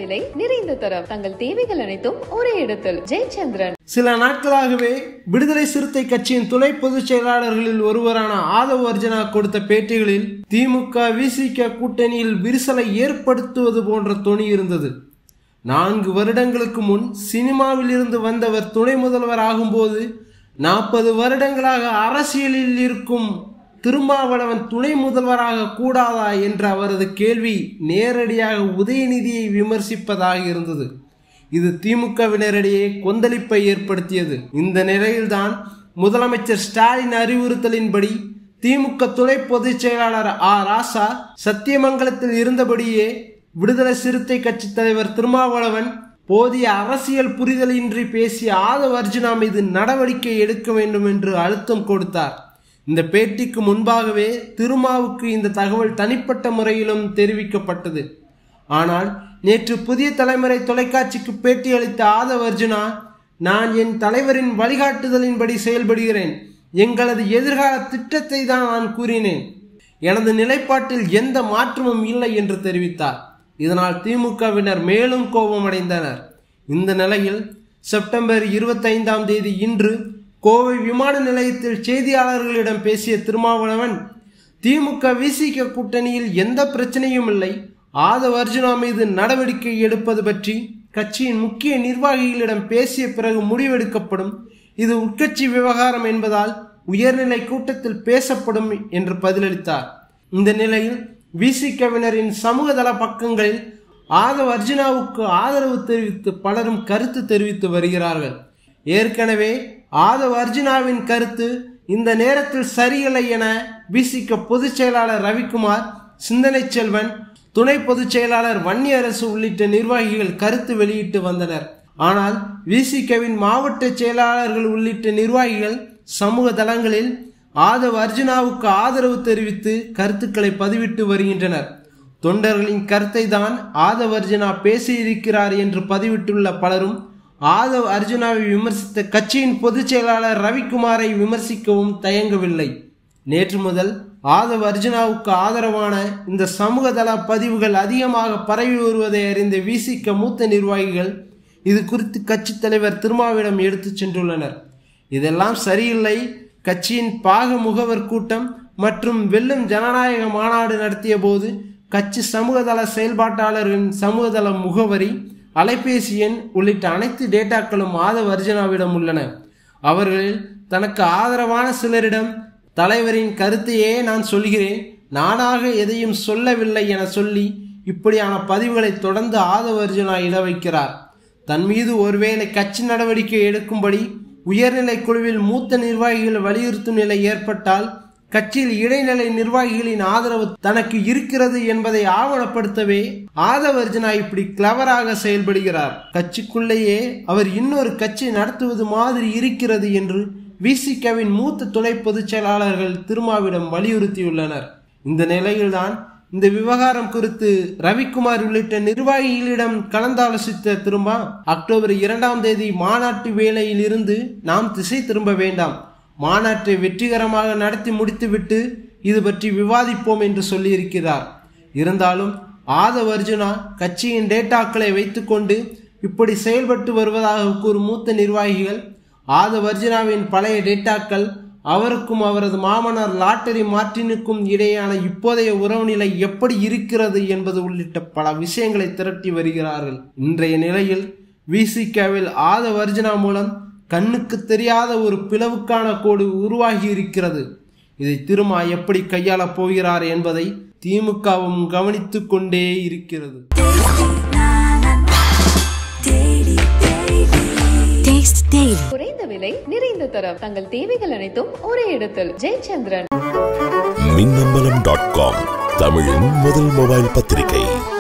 விலை நிறைந்த தரம் தங்கள் தேவைகள் அனைத்தும் ஒரே இடத்தில். ஜெயச்சந்திரன். சில நாட்களாகவே விடுதலை சிறுத்தை கட்சியின் துணை பொதுச் செயலாளர்களில் ஒருவரான ஆதவ் அர்ஜுனா கொடுத்த பேட்டிகளில் திமுக விசிக கூட்டணியில் விரிசலை ஏற்படுத்துவது போன்ற தொனி இருந்தது. 4 வருடங்களுக்கு முன் சினிமாவில் இருந்து வந்தவர் துணை முதல்வர் ஆகும்போது 40 வருடங்களாக அரசியலில் இருக்கும் திருமாவளவன் துணை முதல்வராக கூடாதா என்ற அவரது கேள்வி நேரடியாக உதயநிதியை விமர்சிப்பதாக இருந்தது. இது திமுகவினரிடையே கொந்தளிப்பை ஏற்படுத்தியது. இந்த நிலையில்தான் முதலமைச்சர் ஸ்டாலின் அறிவுறுத்தலின்படி திமுக துணை பொதுச் செயலாளர் ராசா சத்தியமங்கலத்தில் இருந்தபடியே விடுதலை சிறுத்தை கட்சி தலைவர் திருமாவளவன் போதிய அரசியல் புரிதலின்றி பேசிய ஆதவ் அர்ஜுனா மீது நடவடிக்கை எடுக்க வேண்டும் என்று அழுத்தம் கொடுத்தார். இந்த பேட்டிக்கு முன்பாகவே திருமாவுக்கு இந்த தகவல் தனிப்பட்ட முறையிலும் தெரிவிக்கப்பட்டது. ஆனால் நேற்று புதிய தலைமுறை தொலைக்காட்சிக்கு பேட்டி அளித்த ஆதவ் அர்ஜுனா, நான் என் தலைவரின் வழிகாட்டுதலின்படி செயல்படுகிறேன், எங்களது எதிர்கால திட்டத்தை தான் நான் கூறினேன், எனது நிலைப்பாட்டில் எந்த மாற்றமும் இல்லை என்று தெரிவித்தார். இதனால் திமுகவினர் மேலும் கோபமடைந்தனர். இந்த நிலையில் செப்டம்பர் 25ஆம் தேதி இன்று கோவை விமான நிலையத்தில் செய்தியாளர்களிடம் பேசிய திருமாவளவன், திமுக விசிக கூட்டணியில் எந்த பிரச்சனையும் இல்லை, ஆதவ் அர்ஜுனா மீது நடவடிக்கை எடுப்பது பற்றி கட்சியின் முக்கிய நிர்வாகிகளிடம் பேசிய பிறகு முடிவெடுக்கப்படும், இது உட்கட்சி விவகாரம் என்பதால் உயர்நிலை கூட்டத்தில் பேசப்படும் என்று பதிலளித்தார். இந்த நிலையில் விசிகவினரின் சமூகதள பக்கங்களில் ஆதவ் அர்ஜுனாவுக்கு ஆதரவு தெரிவித்து பலரும் கருத்து தெரிவித்து வருகிறார்கள். ஏற்கனவே ஆதவ் அர்ஜுனாவின் கருத்து இந்த நேரத்தில் சரியில்லை என விசிக பொதுச் செயலாளர் ரவிக்குமார், சிந்தனை செல்வன், துணை பொதுச் செயலாளர் வன்னியரசு உள்ளிட்ட நிர்வாகிகள் கருத்து வெளியிட்டு வந்தனர். ஆனால் விசிகவின் மாவட்ட செயலாளர்கள் உள்ளிட்ட நிர்வாகிகள் சமூக தளங்களில் ஆதவ் அர்ஜுனாவுக்கு ஆதரவு தெரிவித்து கருத்துக்களை பதிவிட்டு வருகின்றனர். தொண்டர்களின் கருத்தை தான் ஆதவ் அர்ஜுனா பேசியிருக்கிறார் என்று பதிவிட்டுள்ள பலரும் ஆதவ் அர்ஜுனாவை விமர்சித்த கட்சியின் பொதுச் செயலாளர் ரவிக்குமாரை விமர்சிக்கவும் தயங்கவில்லை. நேற்று முதல் ஆதவ் அர்ஜுனாவுக்கு ஆதரவான இந்த சமூக தள பதிவுகள் அதிகமாக பரவி வருவதை அறிந்த விசிக மூத்த நிர்வாகிகள் இது குறித்து கட்சி தலைவர் திருமாவிடம் எடுத்து சென்றுள்ளனர். இதெல்லாம் சரியில்லை, கட்சியின் பாக முகவர் கூட்டம் மற்றும் வெல்லும் ஜனநாயக மாநாடு நடத்திய போது கட்சி சமூகதள செயல்பாட்டாளர்களின் சமூகதள முகவரி, அலைபேசி எண் உள்ளிட்ட அனைத்து டேட்டாக்களும் ஆதவ் அர்ஜுனாவிடம் உள்ளன. அவர்களில் தனக்கு ஆதரவான சிலரிடம் தலைவரின் கருத்தையே நான் சொல்கிறேன், நானாக எதையும் சொல்லவில்லை என சொல்லி இப்படியான பதிவுகளை தொடர்ந்து ஆதவ் அர்ஜுனா இட வைக்கிறார். தன் மீது ஒருவேளை கட்சி நடவடிக்கை எடுக்கும்படி உயர்நிலை குழுவில் மூத்த நிர்வாகிகள் வலியுறுத்தும் நிலை ஏற்பட்டால் கட்சியில் இடைநிலை நிர்வாகிகளின் ஆதரவு தனக்கு இருக்கிறது என்பதை ஆவணப்படுத்தவே ஆதவ் அர்ஜுனா இப்படி கிளவராக செயல்படுகிறார். கட்சிக்குள்ளேயே அவர் இன்னொரு கட்சி நடத்துவது மாதிரி இருக்கிறது என்று விசிகவின் மூத்த துணை பொதுச் செயலாளர்கள் திருமாவிடம் வலியுறுத்தியுள்ளனர். இந்த நிலையில்தான் இந்த விவகாரம் குறித்து ரவிக்குமார் உள்ளிட்ட நிர்வாகிகளிடம் கலந்தாலோசித்த திருமா, அக்டோபர் 2ஆம் தேதி மாநாட்டு வேளையில் இருந்து நாம் திசை திரும்ப வேண்டாம், மாநாட்டை வெற்றிகரமாக நடத்தி முடித்துவிட்டு இது பற்றி விவாதிப்போம் என்று சொல்லியிருக்கிறார். இருந்தாலும் ஆதவ் அர்ஜுனா கட்சியின் டேட்டாக்களை வைத்துக்கொண்டு இப்படி செயல்பட்டு வருவதாக கூறும் மூத்த நிர்வாகிகள் ஆதவ் அர்ஜுனாவின் பழைய டேட்டாக்கள், அவருக்கும் அவரது மாமனார் லாட்டரி மார்டினுக்கும் இடையேயான இப்போதைய உறவு நிலை எப்படி இருக்கிறது என்பது உள்ளிட்ட பல விஷயங்களை திரட்டி வருகிறார்கள். இன்றைய நிலையில் விசிகவில் ஆதவ் அர்ஜுனா மூலம் கண்ணுக்கு தெரியாத ஒரு பிளவுக்கான கோடு உருவாகி இருக்கிறது. இதை திருமா எப்படி கையாளப் போகிறார் என்பதை திமுகவும் கவனித்துக் கொண்டே இருக்கிறது. குறைந்த விலை நிறைந்த தரம் தங்கள் தேவைகள் அனைத்தும் ஒரே இடத்தில். ஜெயச்சந்திரன். மின்னம்பலம்.com தமிழின் முதல் மொபைல் பத்திரிகை.